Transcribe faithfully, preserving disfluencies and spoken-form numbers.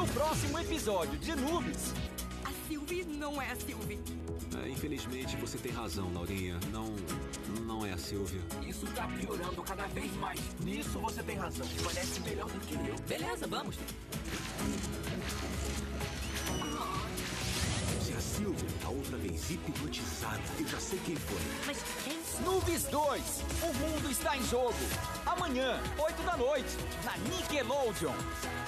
próximo episódio de Noobs. A Sylvie não é a Sylvie. É, infelizmente você tem razão, Laurinha. Não, não é a Sylvia. Isso tá piorando cada vez mais. Nisso você tem razão. Conhece melhor do que eu. Beleza, vamos. Se a Sylvia tá outra vez hipnotizada, eu já sei quem foi. Mas quem? Noobs dois, o mundo está em jogo. Amanhã, oito da noite, na Nickelodeon.